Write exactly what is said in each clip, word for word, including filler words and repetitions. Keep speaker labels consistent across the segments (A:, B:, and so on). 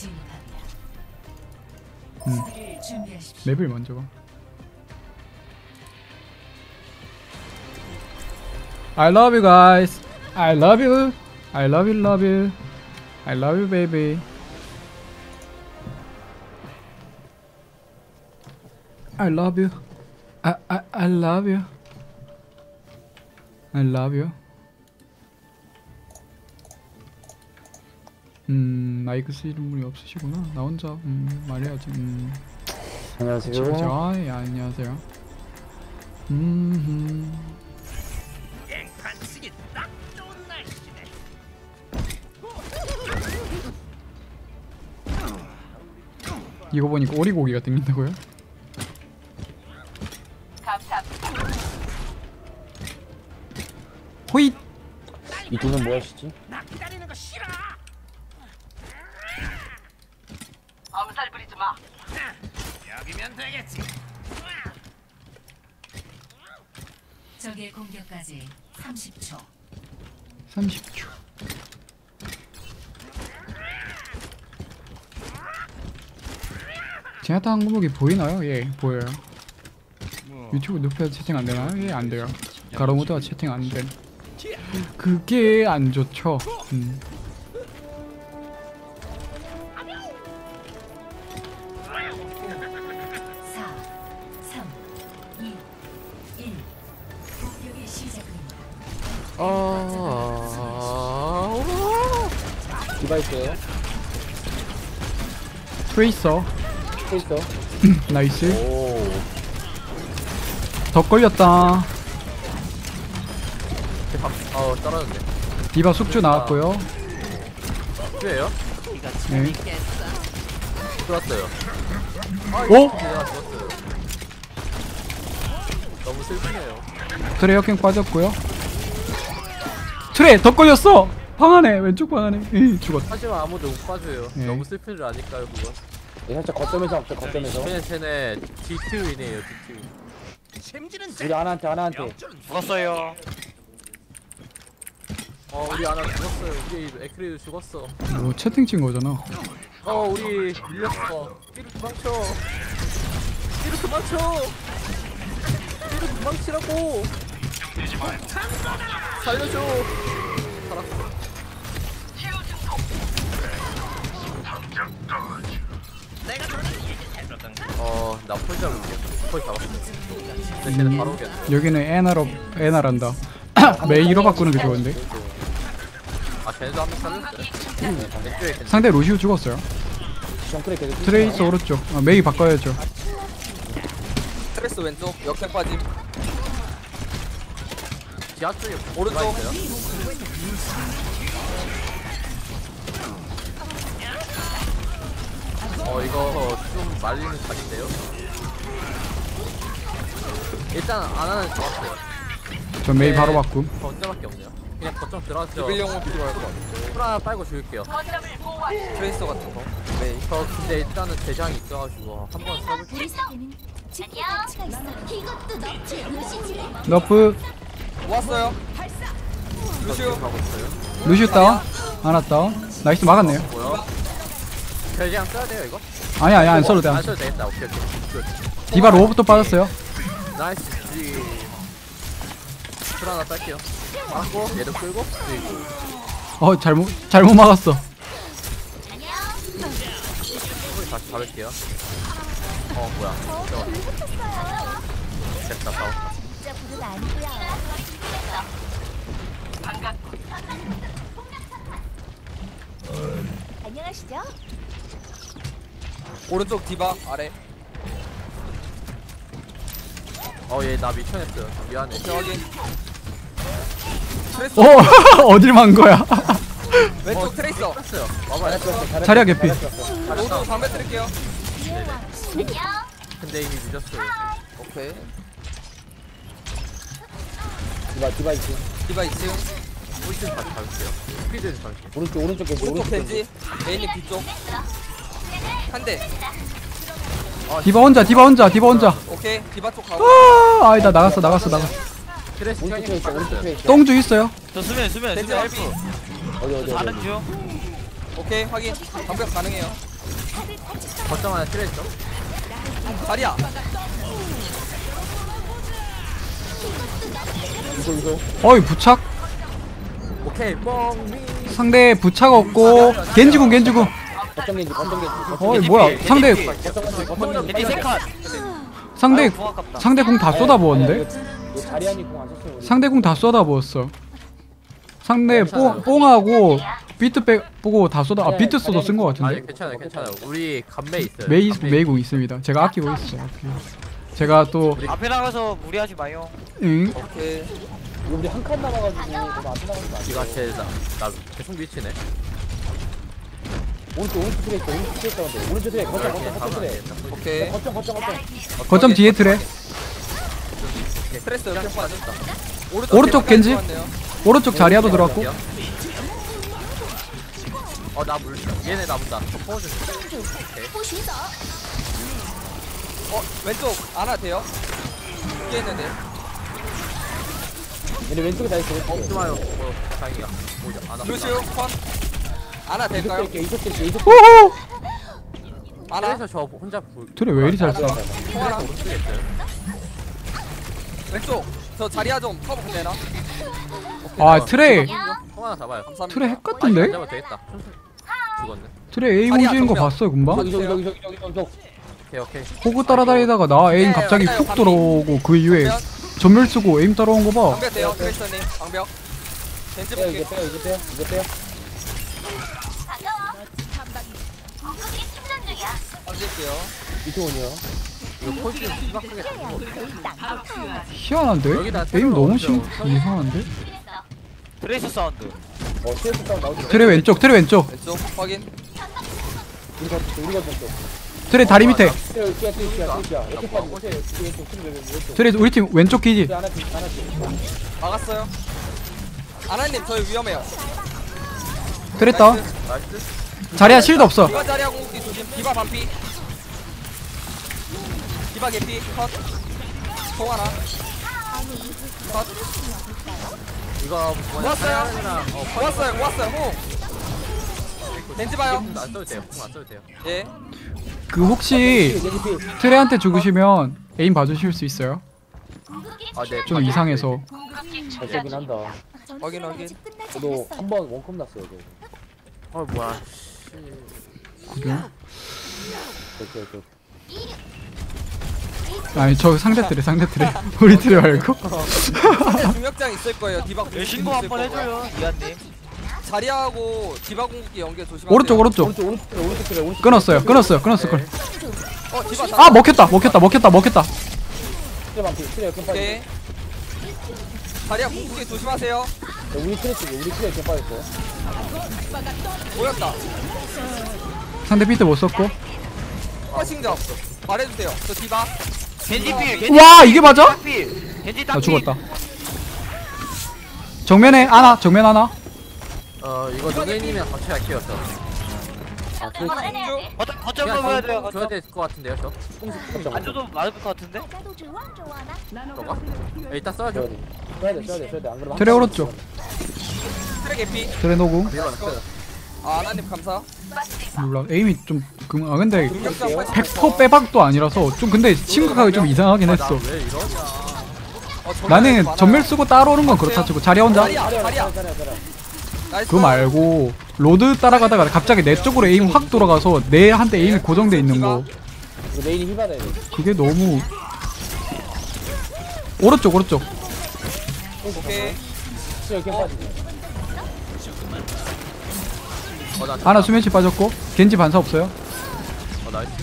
A: 음. 맵을 먼저 봐. I love you guys. I love you. I love you, love you. I love you, baby. I love you. I I I love you. I love you. 음, 마이크 쓰시는 분이 없으시구나. 나 혼자 음, 말해야지. 음.
B: 안녕하세요.
A: 그쵸, 아, 예, 안녕하세요. 음. 이거 보니까 오리고기가 땡긴다고요? 호잇!
B: 이 분은 뭐 하시지?
C: 엄살 부리지 마. 여기면 되겠지.
D: 적의 공격까지 삼십 초.
A: 삼십 초. 제나타 항공목이 보이나요? 예, 보여요. 유튜브 높여 채팅 안 되나요? 예, 안 돼요. 가로모드가 채팅 안 돼. 그게 안 좋죠. 음.
D: 사, 삼, 이, 일. 공격이 시작됩니다.
B: 아. 디바이스요.
A: 트레이서.
B: 트레이서.
A: 나이스.
B: 오.
A: 더 걸렸다.
B: 어, 떨어졌네.
A: 디바 숙주 나왔고요.
B: 숙주예요?
A: 네.
B: 들어왔어요.
A: 오?
B: 내가 죽었어요. 너무 슬프네요.
A: 트레 역행 빠졌고요. 트레 더 걸렸어. 방 안에 왼쪽 방 안에. 이 죽었다.
B: 하지만 아무도 못 봐줘요.
A: 네.
B: 너무 슬픈 줄 아니까요, 그건.
E: 네, 살짝 거점에서 합쳐 거점에서
B: 쟤네 쟤네 디트윈이에요, 디트윈.
E: 우리 아나한테 아나한테
F: 죽었어요.
B: 어, 우리 아나 죽었어요. 우리 에크리도 죽었어.
A: 뭐 채팅 친 거잖아.
B: 어, 우리 밀렸어. 삐루 도망쳐. 삐루 도망쳐. 삐루 도망치라고. 살려줘. 살았어. 어, 나 폴 잡을게. 폴 잡았어. 근데 걔는 바로 오겠네.
A: 여기는 에나로 에나란다. 메이로 바꾸는 게 좋은데.
B: 아, 걔네도 한 명 살렸어요. 왼쪽에 걔네.
A: 상대 루시우 죽었어요.
E: 정크레 계속
A: 트레이서 오른쪽. 아, 메이 바꿔야죠.
F: 트레스 왼쪽 역행 빠짐.
B: 지하 쪽에
F: 오른쪽.
B: 있어요? 어, 이거 좀 말리는 각인데요? 일단 아나는 좋았어요.
A: 저 메이
B: 네.
A: 바로 바꿈.
B: 저 혼자밖에 없네요. 그냥 거점 들어왔죠.
F: 비빌용은 필요할 것 같아.
B: 풀 하나 빨고 죽일게요.
F: 트레이서 같은 거. 네.
B: 저 근데 일단은 대장이 있어가지고 한번 써볼게요.
G: 이것도 너지 무시지.
A: 너프
F: 모았어요. 루시오.
B: 가고 있어요.
A: 루시우 다운. 하나 다운. 나이스 막았네요.
B: 뭐야? 대장 써야 돼요 이거?
A: 아니 아니 안 써도 돼.
B: 안
A: 안 써도
B: 써도 되겠다. 오케이 오케이. 굿.
A: 돼. 디바 로봇도 빠졌어요.
B: 나이스. 지. 풀 하나 딸게요. 막고 얘도 끌고 그리고
A: 어 잘못 잘못 막았어.
B: 다시 잡을게요. 어 뭐야? 잠깐만. 됐다 싸웠다.
G: 진짜 부른 아니고요. 안녕하시죠?
F: 오른쪽 디바 아래.
B: 어얘 나 미쳐냈어요. 미안해.
F: 오케이 확인. 트레이서.
A: 어 어딜 만 거야?
F: 왼쪽 트레이서.
B: 뺐어요. 와봐요.
A: 자리야 개피.
F: 로드 담배 드릴게요.
G: 안녕.
B: 근데 이미 늦었어요.
F: 오케이.
E: 디바 디바 있지.
F: 디바 이 층.
B: 홀진 다시 잡을게요. 스피드 잡을게요.
E: 오른쪽 오른쪽 겐지
F: 오른쪽
E: 오른쪽 겐지.
F: 벤지. 메인님 뒤쪽. 한 대.
A: 디바 혼자 디바 혼자 디바 혼자.
F: 오케이. 디바 쪽 가고.
A: 아 아니다 나갔어 나갔어 나갔어.
B: 트레스
E: 오른쪽 트레 있어 오른쪽 트레 있어.
A: 똥주 있어요.
H: 저 수면 수면
F: 벤지
H: 수면
F: 헬프.
H: 헬프
E: 어디 어디 어디.
H: 다른 중
F: 오케이 확인. 방벽 가능해요.
B: 거점 하나 칠했죠?
F: 자리야.
E: 이거 이거
A: 어이 부착.
B: 오케이 뻥.
A: 상대 부착 없고 겐지군 겐지군.
E: 거점 겐지 거점 겐지
A: 어이 뭐야 상대
E: 거점 겐지 거점 겐지
H: 겐지 세컷.
A: 상대
H: 아유, 아깝다.
A: 상대 공 다 쏟아부었는데.
E: 이거 자리안이 공안 썼어요 우리.
A: 상대 공 다 쏟아부었어. 상대 뽕 뽕하고 비트 빼 보고 다 쏟아. 아 비트 쏟아 쓴 거
B: 아니
A: 같은데.
B: 괜찮아요 괜찮아요. 우리 감매 있어요.
A: 메이
B: 감매
A: 메이 공 있습니다. 제가 아끼고 있어요. 아끼고. 제가 또
H: 앞에 나가서 무리하지 마요.
A: 응.
F: 오케이.
E: 이거 우리 한 칸 남아가지고 그럼 앞에 나가는 거 아니야?
B: 이가 제나 나 계속 미치네.
E: 오른쪽 오른쪽 트레 있어 오른쪽 트레 있어 근데 오른쪽 트레 거점 거점 거점 트레
F: 오케이.
E: 거점 거점 거점
A: 거점 뒤에 트레.
F: 스트레스 이렇게 빠졌다.
A: 오른쪽 겐지?
F: 들어왔네요.
A: 오른쪽 자리아도 들어왔고.
B: 어나 물. 얘네 나 문다. 저 포즈.
F: 어 왼쪽 안아 돼요? 뒤에 있는데.
E: 얘네 왼쪽에 다 있어
B: 어
E: 왼쪽에
B: 좋아요. 어 다행이야. 오자 안
F: 루시오 컷. 안아
E: 이속
F: 될까요?
E: 뺄게 이속 뺄게 이속
A: 호호.
F: 안아.
B: 그래서 저 혼자 부.
A: 트레 왜 이리 잘 써?
F: 통하나.
B: 모르겠어요.
F: 왼쪽. 저 자리야 좀 커버 되나?
A: 아 트레
B: 통 하나 잡아요.
F: 감사합니다.
A: 트레 핵
B: 안
A: 같은데?
B: 잡아도 되겠다. 죽었네.
A: 트레 A
F: 아니야,
A: 공지는 거
F: 정면.
A: 봤어요 금방?
E: 이속 이속 이속 이속 이속
B: 오케이 오케이.
A: 호구 따라다니다가 나 에임 갑자기 훅 들어오고 그 이후에
F: 정면.
A: 전멸 쓰고 에임 따라온 거 봐.
F: 방벽 돼요, 크리스터님. 방벽. 벤치
E: 빼요
F: 볼게.
E: 이제 빼요 이제 빼요 이제 빼요
F: 던질게요.
E: 이태원이요
B: 이거 포즈 심각하게 잡고.
A: 희한한데?
B: 여기다
A: 에임 너무
B: 트레로
A: 심 이상한데?
H: 드레이스 사운드.
E: 어 트레스 싸움 나오지
A: 트레 왼쪽 트레 왼쪽
F: 왼쪽 확인.
E: 우리 거 우리 거좀 또
A: 트레 다리 밑에
E: 트레 트레 트레 트레 트레 이렇게 빠지고 트레 왼쪽 트레 왼쪽
A: 트레 우리 팀 왼쪽 기지.
E: 트레 하나 팀 하나 팀
F: 막았어요. 아나님 저희 위험해요.
A: 트레 따.
F: 나이스.
B: 나이스.
A: 자리야 실드 없어.
F: 디바 자리야 공격기 조심. 디바 반피. 디바 개피 컷. 통 하나. 컷.
B: 이거
F: 모았어요.
B: 어
F: 모았어요. 모았어요. 호. 벤지 봐요.
B: 안 써도 돼요. 안 써도 돼요.
F: 예.
A: 그 혹시 트레한테 죽으시면 에임 봐주실 수 있어요?
B: 아 네.
A: 좀 이상해서.
E: 잘 쏘긴 한다
F: 확인 확인.
E: 저도 한 번 원컵 났어요 저
B: 어 뭐야.
A: 그래요?
E: 저, 저, 저.
A: 아니 저 상대 트레 상대 트레 우리 트레 말고.
F: 상대 중력장 있을 거예요. 디바 공격기
H: 신고
F: 있을
H: 한번
F: 거고.
H: 해줘요, 이한님.
F: 자리하고 디바 공격기 연계 조심하세요.
A: 오른쪽 오른쪽.
E: 오른쪽 오른쪽 트레 오른쪽 트레 오른쪽
A: 끊었어요 끊었어요 끊었어 끊.
F: 어 디바 다.
A: 아 먹혔다 먹혔다 먹혔다 먹혔다.
E: 트레 반피 트레 이렇게 빠지고
F: 오케이. 자리야 공격기 조심하세요.
E: 우리 트레 쪽에 우리 트레 이렇게 빠졌어요
F: 모였다.
A: 상대 비트 못 썼고.
F: 퍼싱점. 말해주세요. 저 디바.
H: 겐지 필, 겐지
A: 와 이게 맞아?
H: 필. 겐지
A: 나
H: 딱
A: 죽었다. 정면에 하나 정면 하나.
B: 어 이거 노게님이랑 같이 할게요 저.
E: 아 트레
H: 거점, 거점 먹어야 돼요,
B: 줘야
H: 거점.
B: 될 것 같은데요 저.
E: 거점
H: 안 줘도 맞을 것 같은데?
G: 나도 좋아 좋아나.
B: 저거? 네, 일단 써야죠.
E: 써야 돼 써야 돼 써야 돼 써야 돼안 그러면
A: 트레 오른쪽.
F: 트랙 개피.
A: 트레 노구.
B: 밀어놨어요.
F: 아 하나님 감사.
A: 몰라 에임이 좀 금. 아 근데
F: 중력장
A: 백 퍼센트 빼박도 아니라서 좀 근데 심각하게 좀 이상하긴 했어.
B: 나왜 이러냐.
F: 어, 전멸
A: 나는
F: 많아요.
A: 전멸 쓰고 따라오는 건 그렇다 치고 자리 혼자.
F: 자리야 자리야.
E: 자리야 자리야
F: 나이스.
A: 그거 말고 로드 따라가다가 갑자기 내 쪽으로 에임 확 돌아가서 내한테 에임이 고정돼 있는 거.
E: 이거 레인이 힐 받아야 돼
A: 그게 너무. 오른쪽 오른쪽.
F: 오케이.
E: 트레 이렇게 빠지고
B: 어나
A: 하나 수면시 빠졌고 겐지 반사 없어요.
B: 어 나이스.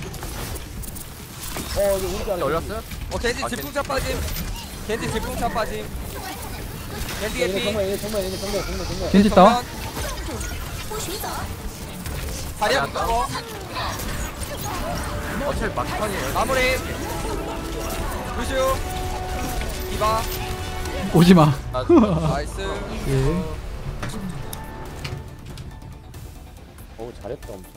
E: 어 이거 오른쪽 안에
B: 올렸어요?
F: 어 겐지
B: 아,
F: 질풍차 빠짐. 겐지 질풍차 빠짐. 겐지
E: 얘네
F: 개피.
E: 정말 얘네 정말 얘네 정말 정말 정말
A: 겐지 따.
F: 자리야 묶어.
B: 어차피 막판이에요.
F: 마무리. 루시오. 디바.
A: 오지마.
B: 아,
F: 나이스.
A: 예.
E: 어우 잘했다 엄청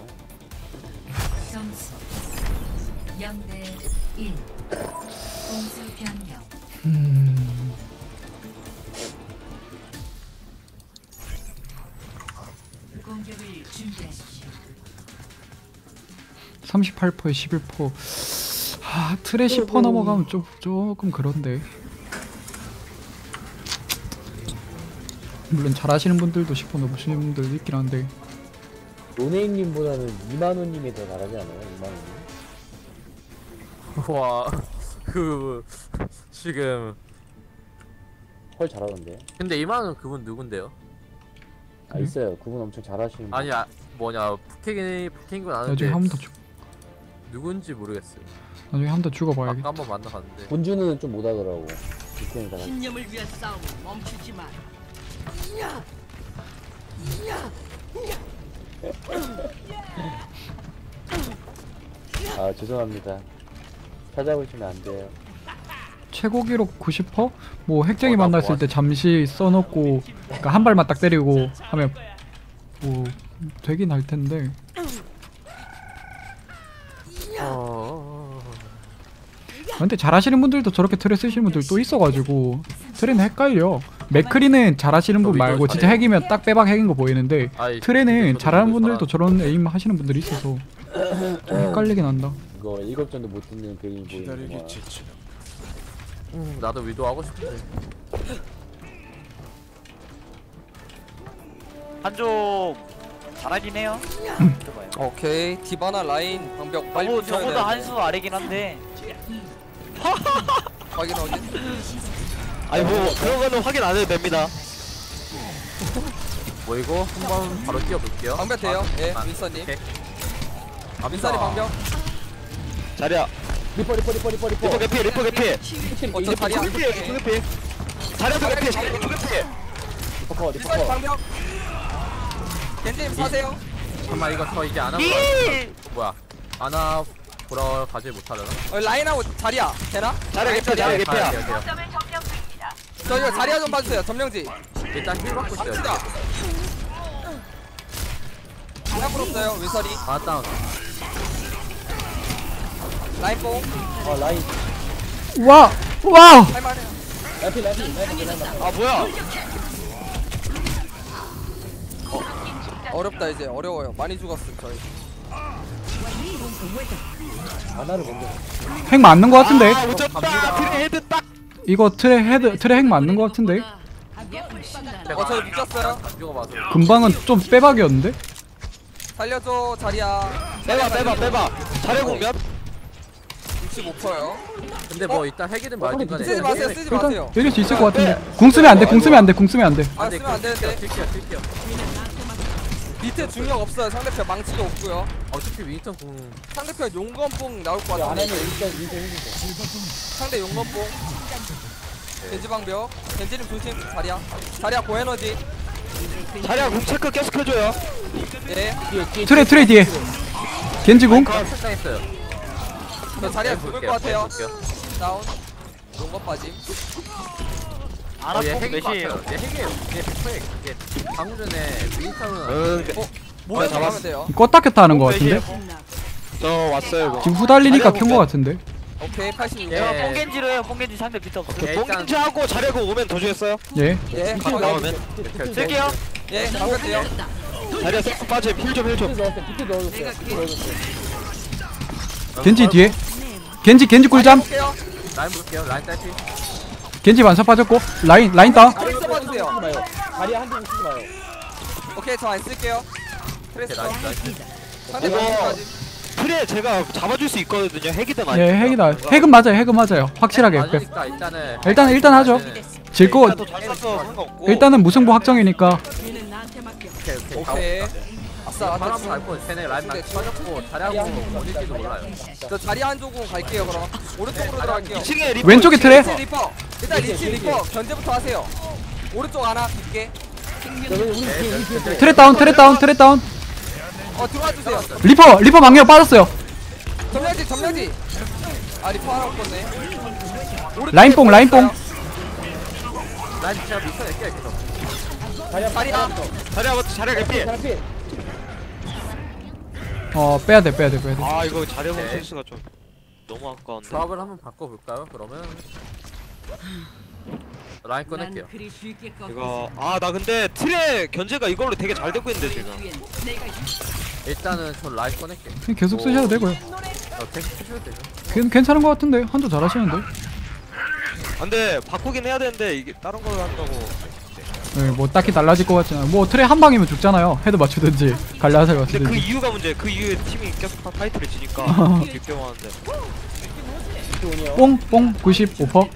D: 점수 영 대 일. 공수 변경.
A: 음.
D: 공격을 준비하십시오.
A: 삼십팔 퍼센트에 십일 퍼센트. 아 틀에 십 퍼센트 넘어가면 좀 조금 그런데. 물론 잘하시는 분들도 십 퍼센트 넘으시는 분들도 있긴 한데.
E: 노네임님보다는 이만호님이 더 잘하지 않아요? 이만호님?
B: 와, 그 지금
E: 헐 잘하던데.
B: 근데 이만은 그분 누군데요?
E: 아 있어요. 그분 엄청 잘하시는 분.
B: 아니 아, 뭐냐 북핵이 북핵인 건
A: 나중에
B: 아는데
A: 한 번 더 죽.
B: 누군지 모르겠어요.
A: 나중에 한 번 더 죽어봐야겠다.
B: 아까 한번 만나봤는데.
E: 본주는 좀 못하더라고. 북한이 잘하.
C: 신념을 위한 싸움 멈추지 마.
E: 아 죄송합니다. 찾아보시면 안 돼요.
A: 최고 기록 구십 퍼센트? 뭐 핵쟁이
B: 어, 나
A: 만났을
B: 뭐
A: 때 잠시 써놓고 그러니까 한 발만 딱 때리고 하면 뭐 되긴 할 텐데.
B: 어...
A: 근데 잘하시는 분들도 저렇게 트레 쓰시는 분들 또 있어가지고 트레는 헷갈려. 맥크리는 잘하시는 분 말고 진짜 핵이면 딱 빼박 핵인 거 보이는데
B: 아이,
A: 트레는
B: 저도
A: 잘하는
B: 저도
A: 분들도 저런 에임 하시는 분들이 있어서 좀 헷갈리긴 한다.
E: 이거 일곱 전도 못 듣는 그림이 보이는구나.
B: 음, 나도 위도하고 싶은데.
H: 한쪽 잘하긴 해요.
F: 오케이 디바나 라인 방벽 빨리
H: 너무
F: 부셔야
H: 저보다
F: 되는데.
H: 한수 아래긴 한데.
F: 확인 확인.
H: 아니 뭐 그런 거는 확인 안 해도 됩니다.
B: 뭐 이거 한번 바로 뛰어볼게요.
F: 방벽 돼요? 예,
B: 아,
F: 윈서님.
B: 오케이.
F: 아 윈서님 방벽.
H: 자리야.
E: 리퍼 리퍼 리퍼 리퍼 리퍼.
H: 리퍼 개피 리퍼 개피.
F: 어, 저 다리야.
H: 리퍼 개피 리퍼 개피. 자리야 개피 자리야 개피.
E: 리퍼 커 리퍼
F: 윈서님
E: 커.
F: 방벽. 겐지님 사세요.
B: 잠깐만 이거 저 이제 안 하고
H: 이.
B: 뭐야? 아나 보러 가지 못하려나?
F: 어, 라인하고 자리야. 되나?
H: 자리야 개피 자리야 개피야.
B: 가야 돼요, 돼요.
C: 점을 점령 중입니다.
F: 저 이거 자리야 좀 봐주세요. 점령지.
B: 일단 힐 받고 있어요.
F: 갑시다. 하나 없어요. 윈서리.
B: 아 다운.
F: 라인 뽕.
E: 어 라인.
A: 와! 와우!
F: 할만해요.
E: 라이피 라이피 라이피 라이피.
H: 아 뭐야?
F: 어렵다 이제 어려워요. 많이 죽었음 저희.
E: 아나를 먼저.
A: 핵 맞는 거 같은데?
H: 아 못잡다. 트레 헤드 딱.
A: 이거 트레 헤드 트레 핵 맞는 거 같은데?
F: 어 저희 묶였어요.
B: 안 죽어봐서.
A: 금방은 좀 빼박이었는데?
F: 살려줘 자리야.
H: 빼봐 빼봐 빼봐. 자리야 공몇?
F: 육십오 퍼센트요.
B: 근데 뭐 일단 핵이든 말든 간에.
F: 쓰지 마세요. 쓰지
A: 일단
F: 마세요.
A: 이길 수 있을 것 같은데. 궁 쓰면 안 돼. 궁 쓰면 안 돼. 궁 쓰면 안 돼.
F: 아 쓰면 안 되는데.
B: 킬게요 킬게요.
F: 밑에 중력 없어요. 상대편 망치도 없고요.
B: 어차피 윈턴 궁.
F: 상대편 용검뽕 나올 것
E: 안
F: 같은데.
E: 하면 일단 일단 힘들어.
F: 상대 용검뽕. 겐지 방벽. 겐지님 조심. 자리야. 자리야 고에너지.
H: 자리야 공 체크 계속 해줘요.
F: 예.
E: 뒤에 뒤에.
A: 트레 트레 뒤에. 겐지 궁.
B: 아 설정했어요.
F: 저 자리야
B: 네,
F: 죽을
B: 볼게요,
F: 것 같아요.
B: 볼게요.
F: 다운. 용검 빠짐.
B: 어, 얘
H: 알아서
B: 핵인 것
H: 몇이에요?
B: 같아요. 얘 핵이에요. 얘 백 퍼센트. 얘 방금 전에 윈턴은
H: 응.
F: 몸에
H: 잡았어.
F: 잡으면 돼요.
A: 껐다 켰다 하는 거 같은데?
H: 저 왔어요 이거.
A: 지금 후달리니까 켠 거 같은데?
F: 오케이 팔십육.
B: 예.
H: 저 뽕겐지로 해요. 뽕겐지 상대 비트 없어.
B: 예, 일단-
H: 뽕겐지 하고 자리야 공 오면 더 주겠어요?
A: 예.
F: 예.
H: 바로
F: 방벽.
H: 나오면 쓸게요.
F: 예. 방벽 돼요.
H: 자리야 쏙 빠짐. 힐좀 힐 좀.
E: 비트 넣었어. 비트 넣어줬어요. 비트 넣어줬어요.
A: 겐지 뒤에. 겐지 겐지 꿀잠.
F: 볼게요.
B: 라인 볼게요. 라인 딸피.
A: 겐지 반사 빠졌고 라인 라인 다운.
F: 트레이서 봐주세요.
E: 쓰지 마요. 다리 한대 쓰지 마요.
F: 오케이 저 안 쓸게요.
B: 오케이
F: 트레이서.
B: 나이스 나이스.
F: 상대
H: 이거-
F: 방벽까지.
H: 트레 제가 잡아줄 수 있거든요. 핵이든 아니든.
A: 예, 핵이다. 핵은 맞아요. 핵은 맞아요. 확실하게.
B: 맞으니까 일단은
A: 일단 일단 하죠. 질 거.
H: 일단 또잘 쐈어 상관없고.
A: 일단은 무승부 확정이니까.
C: 뒤는 나한테 맡겨.
B: 오케이 오케이.
F: 오케이. 아싸.
B: 바로
F: 아싸.
B: 한번 갈고 쟤네 라인 막 터졌고 자리하고 어딜지도 몰라요.
F: 저 자리 한 조금 갈게요 그럼. 오른쪽으로 들어갈게요.
H: 이 층에 리퍼.
A: 왼쪽에 트레.
F: 리치 리퍼. 일단 리치 리퍼 견제부터 하세요. 오른쪽 하나 깊게.
E: 저기 우리 뒤에 우리 뒤에.
A: 트레 다운. 트레 다운. 트레 다운.
F: 어 들어와 주세요.
A: 리퍼 리퍼 망령 빠졌어요.
F: 점령지 점령지. 아 리퍼 하나 없었네. 오른쪽에
A: 라인뽕,
F: 뭐
A: 라인뽕.
F: 있어요?
B: 라인 제가 밑에 낼게요 계속.
E: 다리 한
F: 다리야.
H: 자리야 먼저 자리야 개피.
E: 다리 피.
A: 어 빼야 돼 빼야 돼 빼야 돼.
H: 아 이거 자리야 공
B: 네.
H: 센스가 좀 너무 아까운데.
B: 조합을 한번 바꿔볼까요? 그러면 라인 꺼낼게요.
C: 난 그리 쉽게 꺾이지
H: 이거 아 나 근데 트레 견제가 이걸로 되게 잘 되고 있는데 지금.
C: 않아. 내가
B: 일단은 저 라이트 꺼낼게.
A: 그냥 계속 쓰셔도 되고요.
B: 어, 계속 쓰셔도 되죠.
A: 괜, 괜찮은 것 같은데 한조 잘하시는데.
H: 안돼 바꾸긴 해야 되는데 이게 다른 걸 한다고.
A: 네, 뭐 딱히 달라질 것 같진 않아. 뭐 트레 한 방이면 죽잖아요. 헤드 맞추든지 갈라살
H: 근데 그
A: 맞추든지.
H: 이유가 문제. 그 이후에 팀이 계속 다 타이틀을 지니까 뒷경하는데.
A: 뽕뽕 구십오 퍼센트.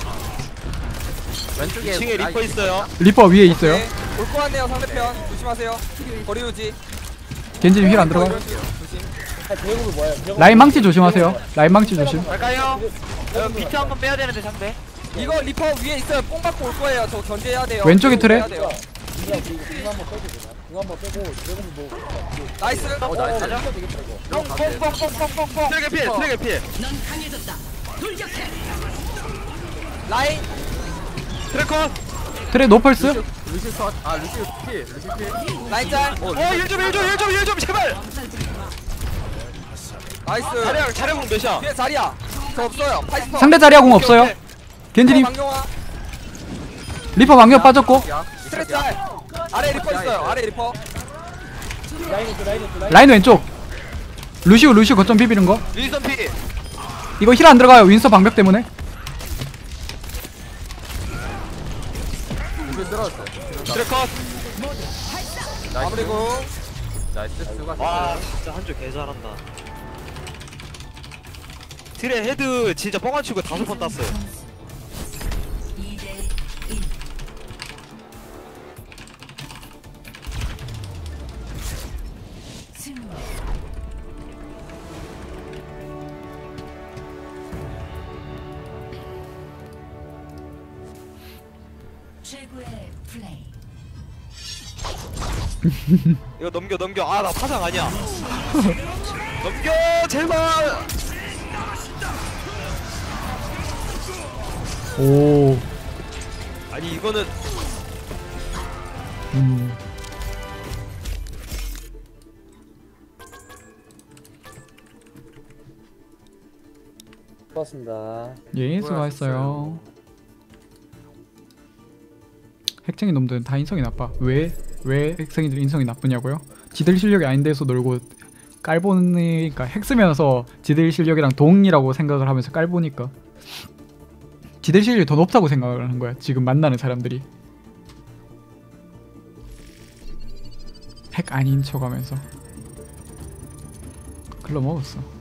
B: 왼쪽에
H: 이 층에 리퍼
B: 라이트
H: 있어요.
A: 리퍼 위에 있어요.
F: 네. 올것 같네요 상대편. 조심하세요. 거리 유지.
A: 겐지님 힐 안 들어가.
F: 조심.
E: 대구를 뭐야? 대구
A: 라인 망치 조심하세요. 라인 망치 조심.
H: 갈까요? 여기 비트 한번 빼야 되는데 상대.
F: 이거 리퍼 위에 있어요. 뽕 받고 올 거예요. 저 견제해야 돼요.
A: 왼쪽에 트레?
F: 해야 돼요.
E: 이거 이거 이거 한번 빼고 되나? 이거 한번 빼고 대구를 뭐
F: 나이스.
B: 어, 나이스.
E: 가자. 되겠다 이거.
H: 뽕뽕뽕뽕뽕뽕. 트랙에 피해 트랙에 피해.
C: 넌 강해졌다. 돌격해.
F: 라인.
H: 트랙컷.
A: 트레 노펄스.
B: 루시오 루시오 컷. 아 루시오 피 루시오 피.
F: 라인 짤.
H: 어, 일 점 일 점 일 점 일 점 제발.
F: 나이스.
H: 자량 자량공 몇이야?
F: 뒤에 자리야. 저 없어요. 파이스퍼.
A: 상대 자리야 공 없어요.
H: 오케이.
A: 겐지님
F: 방용아.
A: 리퍼 방역 빠졌고.
B: 야,
F: 트레 짤. 아래 리퍼 있어요. 아래 리퍼.
E: 라인 있어 라인 있어 라인.
A: 라인 왼쪽. 루시우 루시우 거점 비비는 거.
H: 윈선 피.
A: 이거 힐 안 들어가요. 윈서 방벽 때문에.
B: 루시오 들어왔어요.
H: 트랙컷.
F: 마무리고.
B: 나이스 수가.
H: 와 진짜 한줄 개 잘한다. 트레 헤드 진짜 뻥안 치고 다섯 번 땄어요.
D: 이 대 일. 승리. 최고의 플레이.
H: 이거 넘겨 넘겨. 아 나 파장 아니야. 넘겨 제발.
A: 오.
H: 아니 이거는
A: 음.
E: 고맙습니다.
A: 예, 수고하셨어요. 핵쟁이 놈들은 다 인성이 나빠. 왜? 왜 핵쟁이들 인성이 나쁘냐고요? 지들 실력이 아닌데서 놀고 깔보니까 핵 쓰면서 지들 실력이랑 동이라고 생각을 하면서 깔보니까 지들 실력이 더 높다고 생각을 하는 거야. 지금 만나는 사람들이 핵 아닌 척하면서 글러 먹었어.